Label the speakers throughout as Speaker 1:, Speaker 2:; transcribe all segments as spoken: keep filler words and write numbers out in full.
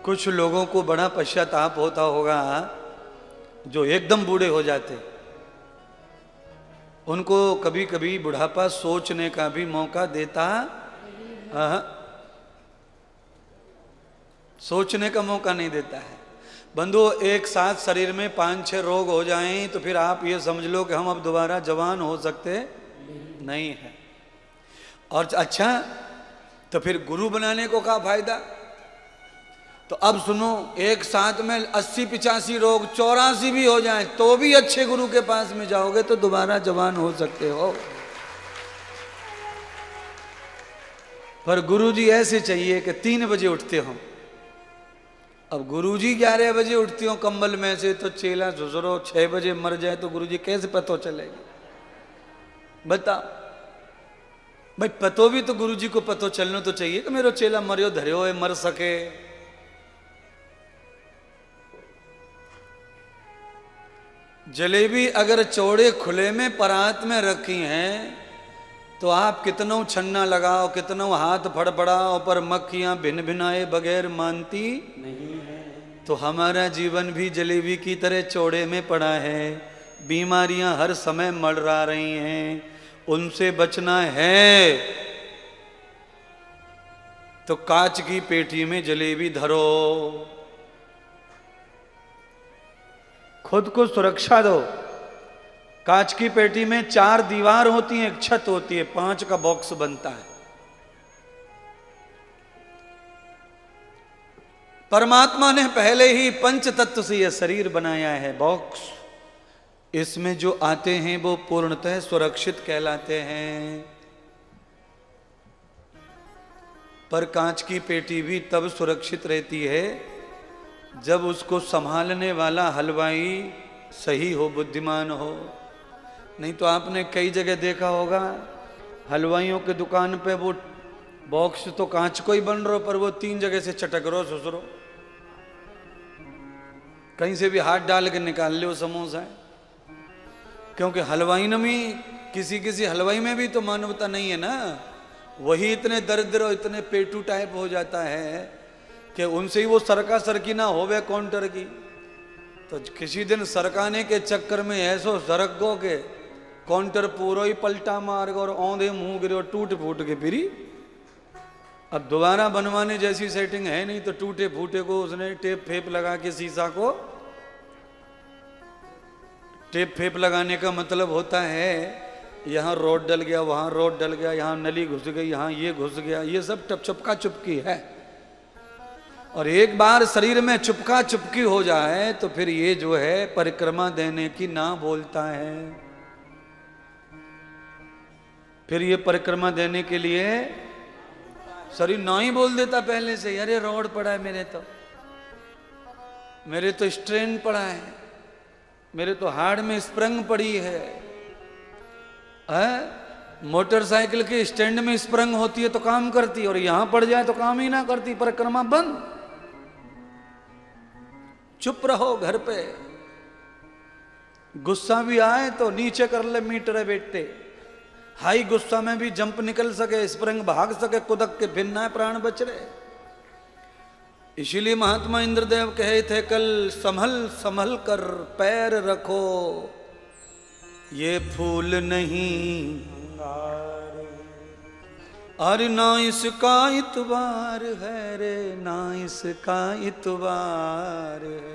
Speaker 1: कुछ लोगों को बड़ा पश्चाताप होता होगा जो एकदम बूढ़े हो जाते, उनको कभी कभी बुढ़ापा सोचने का भी मौका देता, हाँ, सोचने का मौका नहीं देता है। बंधु, एक साथ शरीर में पांच छह रोग हो जाएं तो फिर आप ये समझ लो कि हम अब दोबारा जवान हो सकते नहीं है। और अच्छा, तो फिर गुरु बनाने को क्या फायदा? तो अब सुनो, एक साथ में अस्सी पिचासी रोग, चौरासी भी हो जाएं तो भी अच्छे गुरु के पास में जाओगे तो दोबारा जवान हो सकते हो। पर गुरुजी ऐसे चाहिए कि तीन बजे उठते हो। अब गुरुजी ग्यारह बजे उठती हो कंबल में से, तो चेला झुझरो छह बजे मर जाए तो गुरुजी कैसे पतो चलेगी? बताओ भाई, पतो भी तो गुरुजी को पतो चलना तो चाहिए कि मेरा चेला मरियो धरियो है, मर सके। जलेबी अगर चौड़े खुले में परात में रखी हैं तो आप कितनों छन्ना लगाओ, कितनों हाथ फड़फड़ाओ, पर मक्खियां भिन भिनाए बगैर मानती नहीं है। तो हमारा जीवन भी जलेबी की तरह चौड़े में पड़ा है। बीमारियां हर समय मड़रा रही हैं, उनसे बचना है तो कांच की पेटी में जलेबी धरो, खुद को सुरक्षा दो। कांच की पेटी में चार दीवार होती है, एक छत होती है, पांच का बॉक्स बनता है। परमात्मा ने पहले ही पंच तत्व से यह शरीर बनाया है, बॉक्स। इसमें जो आते हैं वो पूर्णतः सुरक्षित कहलाते हैं। पर कांच की पेटी भी तब सुरक्षित रहती है जब उसको संभालने वाला हलवाई सही हो, बुद्धिमान हो। नहीं तो आपने कई जगह देखा होगा, हलवाइयों की दुकान पे वो बॉक्स तो कांच को ही बन रहा, पर वो तीन जगह से चटक रो ससुरो, कहीं से भी हाथ डाल के निकाल लो समोसा। क्योंकि हलवाई ने भी, किसी किसी हलवाई में भी तो मानवता नहीं है ना। वही इतने दरिद्र और इतने पेटू टाइप हो जाता है कि उनसे ही वो सरका सरकी ना होवे काउंटर की। तो किसी दिन सरकाने के चक्कर में ऐसो सरक गो के काउंटर पूरा ही पलटा मार गो और औंधे मुंह गिरे और टूट फूट के फिरी। अब दोबारा बनवाने जैसी सेटिंग है नहीं, तो टूटे फूटे को उसने टेप फेप लगा के, शीशा को टेप फेप लगाने का मतलब होता है यहाँ रोड डल गया, वहाँ रोड डल गया, यहाँ नली घुस गई, यहाँ ये घुस गया, ये सब टप चुपका चुपकी है। और एक बार शरीर में चुपका चुपकी हो जाए तो फिर ये जो है परिक्रमा देने की ना बोलता है। फिर ये परिक्रमा देने के लिए शरीर ना ही बोल देता पहले से, अरे रोड पड़ा है, मेरे तो मेरे तो स्ट्रेन पड़ा है, मेरे तो हार्ड में स्प्रंग पड़ी है। मोटरसाइकिल के स्टैंड में स्प्रंग होती है तो काम करती, और यहां पड़ जाए तो काम ही ना करती, परिक्रमा बंद। चुप रहो घर पे। गुस्सा भी आए तो नीचे कर ले मीटर है बेटे, हाई गुस्सा में भी जंप निकल सके, स्प्रिंग भाग सके, कुदक के फिर ना प्राण बच रहे। इसीलिए महात्मा इंद्रदेव कहे थे कल, संभल संभल कर पैर रखो, ये फूल नहीं अरे ना इसका इतबार है रे, ना इसका इतबार है।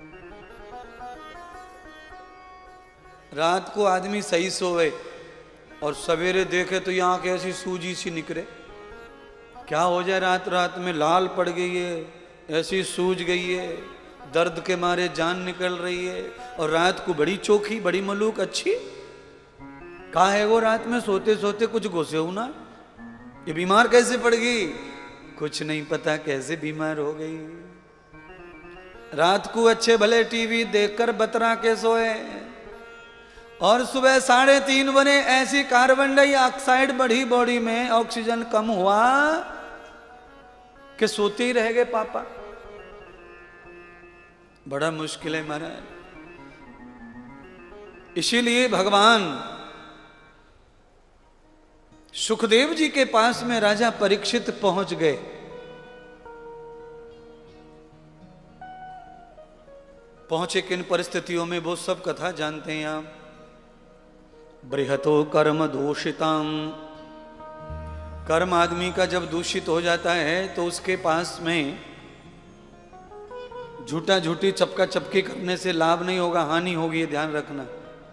Speaker 1: रात को आदमी सही सोए और सवेरे देखे तो यहाँ के ऐसी सूजी सी निकले, क्या हो जाए रात रात में लाल पड़ गई है, ऐसी सूज गई है, दर्द के मारे जान निकल रही है, और रात को बड़ी चोखी, बड़ी मलूक अच्छी। कहा है वो रात में सोते सोते कुछ घुसे हो ना, ये बीमार कैसे पड़ गई? कुछ नहीं पता कैसे बीमार हो गई। रात को अच्छे भले टीवी देखकर बतरा के सोए, और सुबह साढ़े तीन बजे ऐसी कार्बन डाइऑक्साइड बढ़ी बॉडी में, ऑक्सीजन कम हुआ कि सोते ही रह गए पापा। बड़ा मुश्किल है महाराज। इसीलिए भगवान सुखदेव जी के पास में राजा परीक्षित पहुंच गए। पहुंचे किन परिस्थितियों में वो सब कथा जानते हैं आप। बृहतो कर्म दूषिताम, कर्म आदमी का जब दूषित हो जाता है तो उसके पास में झूठा झूठी चपका चपकी करने से लाभ नहीं होगा, हानि होगी, ये ध्यान रखना।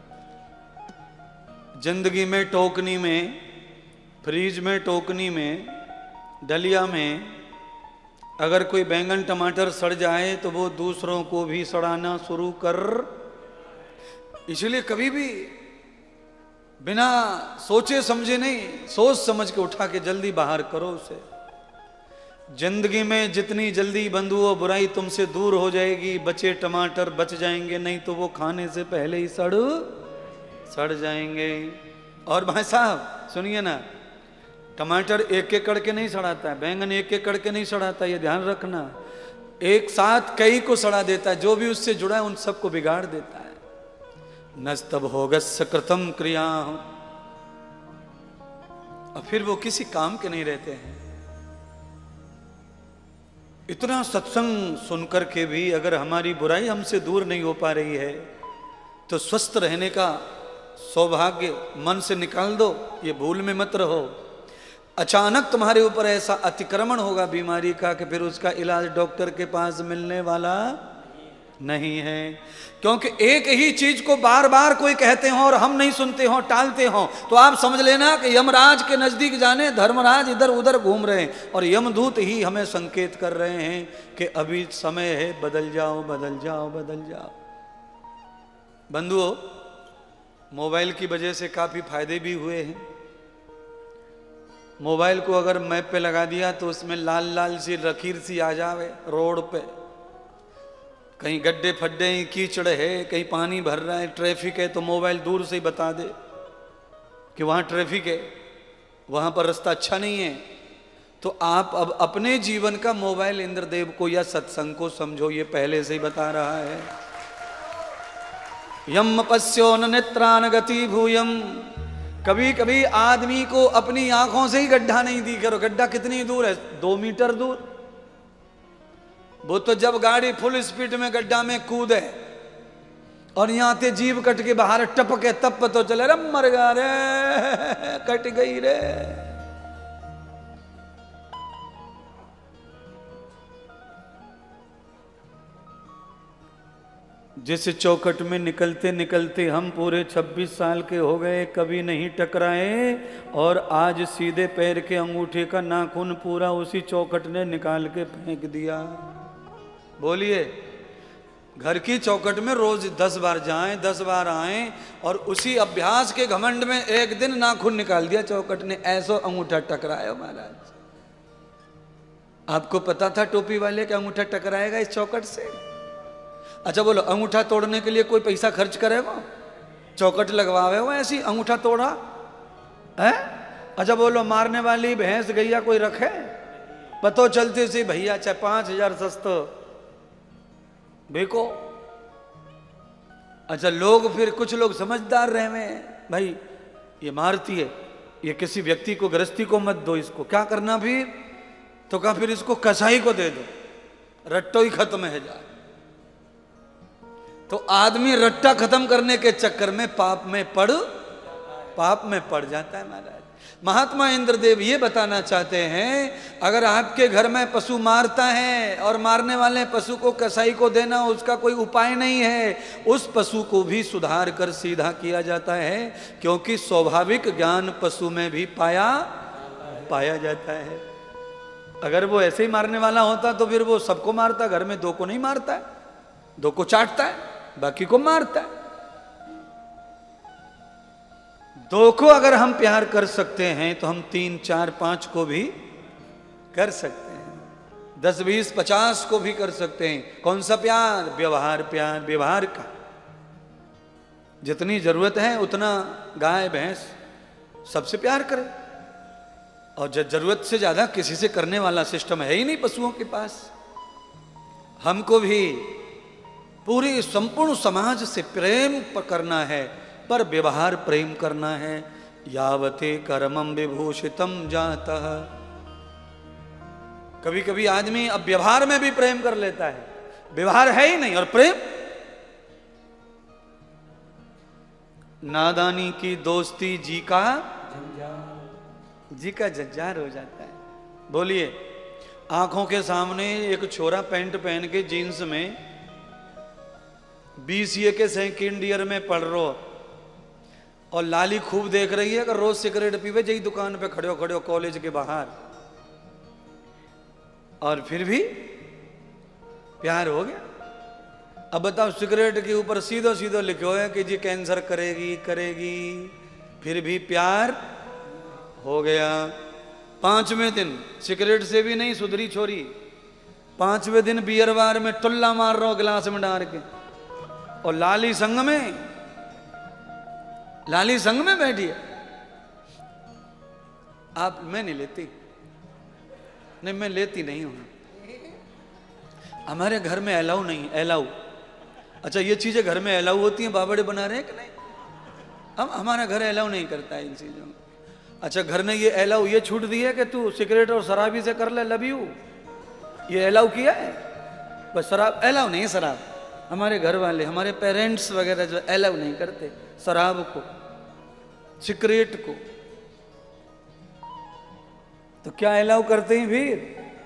Speaker 1: जिंदगी में टोकनी में, फ्रीज में, टोकनी में, डलिया में अगर कोई बैंगन टमाटर सड़ जाए तो वो दूसरों को भी सड़ाना शुरू कर। इसलिए कभी भी बिना सोचे समझे नहीं, सोच समझ के उठा के जल्दी बाहर करो उसे। जिंदगी में जितनी जल्दी बंधु वो बुराई तुमसे दूर हो जाएगी, बचे टमाटर बच जाएंगे, नहीं तो वो खाने से पहले ही सड़ सड़ जाएंगे। और भाई साहब सुनिए ना, टमाटर एक एक करके नहीं सड़ाता है, बैंगन एक एक करके नहीं सड़ाता, ये ध्यान रखना। एक साथ कई को सड़ा देता है, जो भी उससे जुड़ा है उन सबको बिगाड़ देता है। नस्तब होगस्य कृतम क्रिया, और फिर वो किसी काम के नहीं रहते हैं। इतना सत्संग सुनकर के भी अगर हमारी बुराई हमसे दूर नहीं हो पा रही है तो स्वस्थ रहने का सौभाग्य मन से निकाल दो, ये भूल में मत रहो। अचानक तुम्हारे ऊपर ऐसा अतिक्रमण होगा बीमारी का कि फिर उसका इलाज डॉक्टर के पास मिलने वाला नहीं है। क्योंकि एक ही चीज को बार बार कोई कहते हो और हम नहीं सुनते हो, टालते हो, तो आप समझ लेना कि यमराज के नजदीक जाने धर्मराज इधर उधर घूम रहे हैं और यमदूत ही हमें संकेत कर रहे हैं कि अभी समय है, बदल जाओ बदल जाओ बदल जाओ। बंधुओं, मोबाइल की वजह से काफी फायदे भी हुए हैं। मोबाइल को अगर मैप पे लगा दिया तो उसमें लाल लाल सी लकीर सी आ जावे रोड पे, कहीं गड्ढे फड्डे हैं, कीचड़ है, कहीं पानी भर रहा है, ट्रैफिक है, तो मोबाइल दूर से ही बता दे कि वहाँ ट्रैफिक है, वहाँ पर रास्ता अच्छा नहीं है। तो आप अब अपने जीवन का मोबाइल इंद्रदेव को या सत्संग को समझो, ये पहले से ही बता रहा है। यम पश्यो न नेत्रान गति भूयम, कभी कभी आदमी को अपनी आंखों से ही गड्ढा नहीं दिख रहा। गड्ढा कितनी दूर है? दो मीटर दूर। वो तो जब गाड़ी फुल स्पीड में गड्ढा में कूदे और यहां से जीभ कट के बाहर टपके तब पता चले रे मर गया रे, कट गई रे। जिस चौखट में निकलते निकलते हम पूरे छब्बीस साल के हो गए, कभी नहीं टकराए, और आज सीधे पैर के अंगूठे का नाखून पूरा उसी चौखट ने निकाल के फेंक दिया। बोलिए, घर की चौखट में रोज दस बार जाएं, दस बार आएं, और उसी अभ्यास के घमंड में एक दिन नाखून निकाल दिया चौखट ने, ऐसो अंगूठा टकराया महाराज। आपको पता था टोपी वाले का अंगूठा टकराएगा इस चौखट से? अच्छा बोलो, अंगूठा तोड़ने के लिए कोई पैसा खर्च करेगा? चौखट लगवावे हो ऐसी अंगूठा तोड़ा है? अच्छा बोलो, मारने वाली भैंस गैया कोई रखे? पतो चलते से भैया चाहे पांच हजार सस्तो बेको। अच्छा लोग, फिर कुछ लोग समझदार रहे में, भाई ये मारती है, ये किसी व्यक्ति को, गृहस्थी को मत दो, इसको क्या करना फिर? तो कहा फिर इसको कसाई को दे दो, रट्टो ही खत्म है जाए। तो आदमी रट्टा खत्म करने के चक्कर में पाप में पड़ पाप में पड़ जाता है महाराज। महात्मा इंद्रदेव ये बताना चाहते हैं, अगर आपके घर में पशु मारता है और मारने वाले पशु को कसाई को देना उसका कोई उपाय नहीं है, उस पशु को भी सुधार कर सीधा किया जाता है, क्योंकि स्वाभाविक ज्ञान पशु में भी पाया पाया जाता है। अगर वो ऐसे ही मारने वाला होता तो फिर वो सबको मारता, घर में दो को नहीं मारता है, दो को चाटता है, बाकी को मारता है। दो को अगर हम प्यार कर सकते हैं तो हम तीन चार पांच को भी कर सकते हैं, दस बीस पचास को भी कर सकते हैं। कौन सा प्यार? व्यवहार प्यार, व्यवहार का। जितनी जरूरत है उतना गाय भैंस सबसे प्यार करें, और जब जरूरत से ज्यादा किसी से करने वाला सिस्टम है ही नहीं पशुओं के पास। हमको भी पूरी संपूर्ण समाज से प्रेम करना है, पर व्यवहार प्रेम करना है। यावते कर्मम विभूषितम जातः, कभी कभी आदमी अब व्यवहार में भी प्रेम कर लेता है, व्यवहार है ही नहीं और प्रेम नादानी की दोस्ती जी का जी का जंजार हो जाता है। बोलिए, आंखों के सामने एक छोरा पैंट पहन के जीन्स में बीसीए के सेकंड ईयर में पढ़ रो और लाली खूब देख रही है कि रोज सिगरेट पीवे जही दुकान पे खड़े हो खड़े हो कॉलेज के बाहर, और फिर भी प्यार हो गया। अब बताओ, सिगरेट के ऊपर सीधो सीधो लिखो है कि जी कैंसर करेगी करेगी, फिर भी प्यार हो गया। पांचवें दिन सिगरेट से भी नहीं सुधरी छोरी, पांचवें दिन बियर बार में टुल्ला मार रहा हो गिलास में डाल के, और लाली संग में लाली संग में बैठी है। आप, मैं नहीं लेती, नहीं मैं लेती नहीं हूं, हमारे घर में अलाउ नहीं, अलाउ। अच्छा, ये चीजें घर में अलाउ होती हैं, बाबड़े बना रहे हैं कि नहीं? हम हमारा घर अलाउ नहीं करता है इन चीजों में। अच्छा, घर ने ये अलाउ ये छूट दी है कि तू सिगरेट और शराबी से कर ले लव यू, ये अलाउ किया है? बस शराब अलाउ नहीं, शराब हमारे घर वाले, हमारे पेरेंट्स वगैरह जो अलाउ नहीं करते शराब को, सिगरेट को। तो क्या अलाउ करते हैं फिर?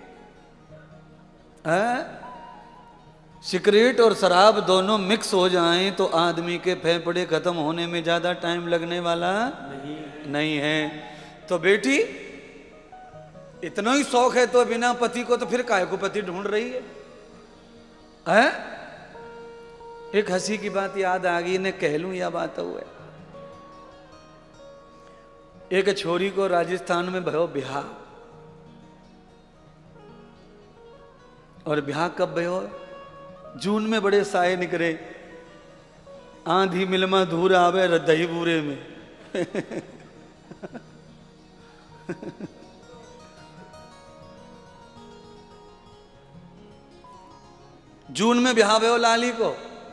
Speaker 1: है सिगरेट और शराब दोनों मिक्स हो जाएं तो आदमी के फेफड़े खत्म होने में ज्यादा टाइम लगने वाला नहीं, नहीं है। तो बेटी, इतना ही शौक है तो बिना पति को तो फिर काहे को पति ढूंढ रही है, है? एक हंसी की बात याद आ गई, ने कह लूं या बात हुआ। एक छोरी को राजस्थान में भयो ब्याह, और ब्याह कब भयो? जून में बड़े साए निकले, आंधी मिलमा धूर आवे दही बूरे में। जून में ब्याह भयो लाली को।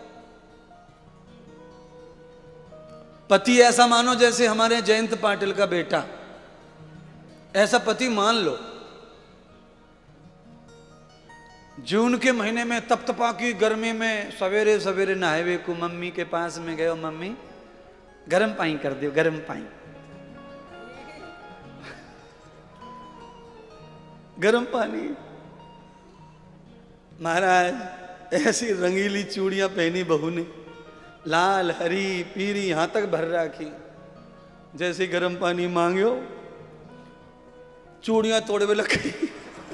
Speaker 1: पति ऐसा मानो जैसे हमारे जयंत पाटिल का बेटा, ऐसा पति मान लो। जून के महीने में तपतपा की गर्मी में सवेरे सवेरे नहावे को मम्मी के पास में गए, मम्मी गरम पानी कर दियो, गरम पानी, गरम पानी। महाराज ऐसी रंगीली चूड़ियां पहनी बहू ने, लाल हरी पीरी यहां तक भर राखी, जैसे गरम पानी मांगो चूड़ियां तोड़वे लग गई।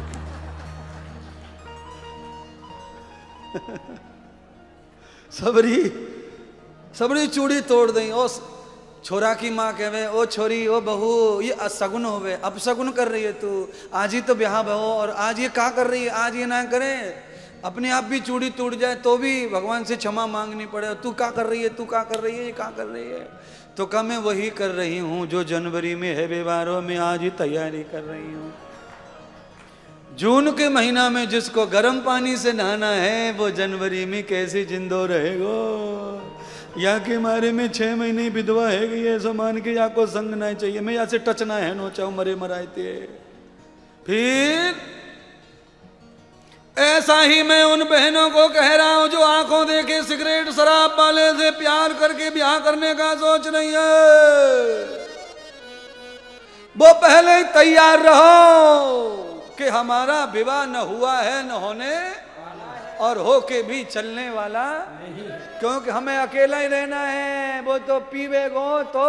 Speaker 1: सबरी सबरी चूड़ी तोड़ दी। ओ छोरा की माँ कहवे, ओ छोरी ओ बहू ये असगुन होवे, अब सगुन कर रही है तू, आज ही तो ब्याह भहो और आज ये क्या कर रही है, आज ये ना करे, अपने आप भी चूड़ी टूट जाए तो भी भगवान से क्षमा मांगनी पड़े, तू क्या कर रही है, तू क्या कर रही है, ये क्या कर रही है? तो कहा मैं वही कर रही हूँ जो जनवरी में है बेवारों में, आज ही तैयारी कर रही हूँ। जून के महीना में जिसको गर्म पानी से नहाना है वो जनवरी में कैसे जिंदो रहेगो? या के मारे में छह महीने विधवा है गई, ऐसा मान के या को संग ना चाहिए, मैं या से टचना है नो चाहूं मरे मराते। फिर ऐसा ही मैं उन बहनों को कह रहा हूं जो आंखों देखे सिगरेट शराब वाले से प्यार करके ब्याह करने का सोच रही है, वो पहले ही तैयार रहो कि हमारा विवाह न हुआ है न होने और होके भी चलने वाला नहीं, क्योंकि हमें अकेला ही रहना है। वो तो पीवे गो तो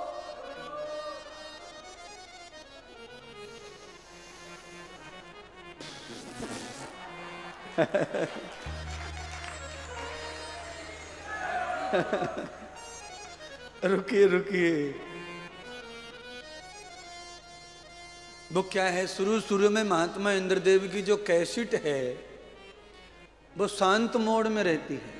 Speaker 1: रुकिए रुकिए, वो क्या है, शुरू शुरू में महात्मा इंद्रदेव की जो कैसेट है वो शांत मोड में रहती है।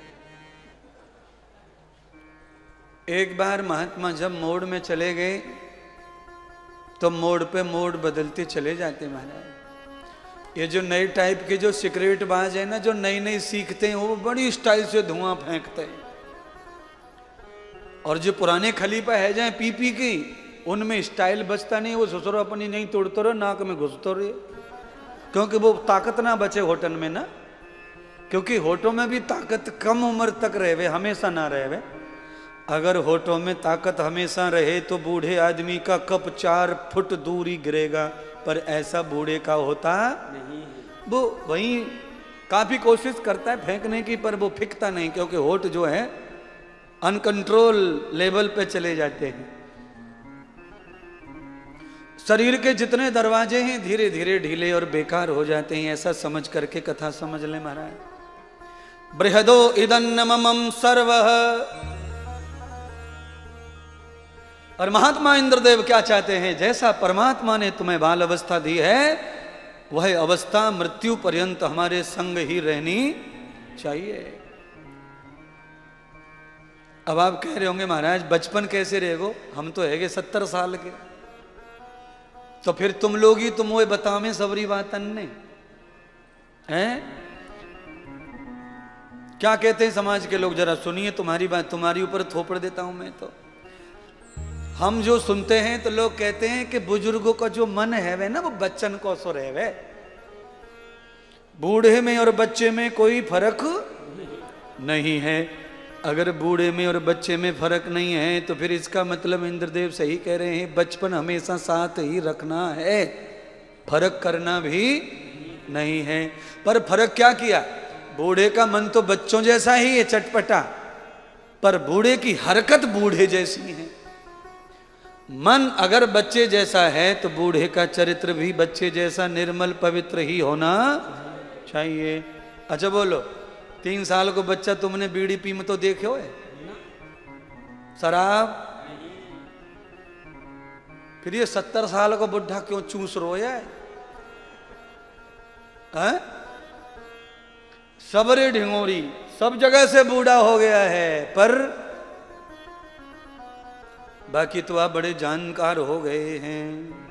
Speaker 1: एक बार महात्मा जब मोड में चले गए तो मोड पे मोड बदलते चले जाते महाराज। ये जो नए टाइप के जो सिगरेट बाज है ना, जो नई नई सीखते हैं वो बड़ी स्टाइल से धुआं फेंकते हैं, और जो पुराने खलीफा है जाए पी पी की, उनमें स्टाइल बचता नहीं, वो ससुर अपनी नहीं तोड़ते रहो, नाक में घुसते रहे, क्योंकि वो ताकत ना बचे होटल में ना, क्योंकि होटल में भी ताकत कम उम्र तक रहे, हमेशा ना रहे। अगर होठों में ताकत हमेशा रहे तो बूढ़े आदमी का कप चार फुट दूर ही गिरेगा, पर ऐसा बूढ़े का होता नहीं। वो वही काफी कोशिश करता है फेंकने की, पर वो फेंकता नहीं, क्योंकि होठ जो है अनकंट्रोल लेवल पे चले जाते हैं। शरीर के जितने दरवाजे हैं धीरे धीरे ढीले और बेकार हो जाते हैं, ऐसा समझ करके कथा समझ ले महाराज। बृहदो इदन्नमम सर्वः। और महात्मा इंद्रदेव क्या चाहते हैं? जैसा परमात्मा ने तुम्हें बाल अवस्था दी है, वह अवस्था मृत्यु पर्यंत हमारे संग ही रहनी चाहिए। अब आप कह रहे होंगे महाराज बचपन कैसे रहेगो, हम तो है सत्तर साल के, तो फिर तुम लोग ही तुम वो बताओ में सबरी बात अन्य हैं। क्या कहते हैं समाज के लोग, जरा सुनिए, तुम्हारी बात तुम्हारी ऊपर थोपड़ देता हूं मैं। तो हम जो सुनते हैं तो लोग कहते हैं कि बुजुर्गों का जो मन है वे ना, वो बच्चन को सो रहे वे। बूढ़े में और बच्चे में कोई फर्क नहीं है। अगर बूढ़े में और बच्चे में फर्क नहीं है तो फिर इसका मतलब इंद्रदेव सही कह रहे हैं, बचपन हमेशा साथ ही रखना है, फर्क करना भी नहीं है। पर फर्क क्या किया? बूढ़े का मन तो बच्चों जैसा ही है, चटपटा, पर बूढ़े की हरकत बूढ़े जैसी है। मन अगर बच्चे जैसा है तो बूढ़े का चरित्र भी बच्चे जैसा निर्मल पवित्र ही होना चाहिए। अच्छा बोलो, तीन साल को बच्चा तुमने बीड़ी पी में तो देखे हो, शराब, फिर ये सत्तर साल को बुढ़ा क्यों चूस रोया है? हैं? सबरे ढिंगोरी सब जगह से बूढ़ा हो गया है, पर बाकी तो आप बड़े जानकार हो गए हैं।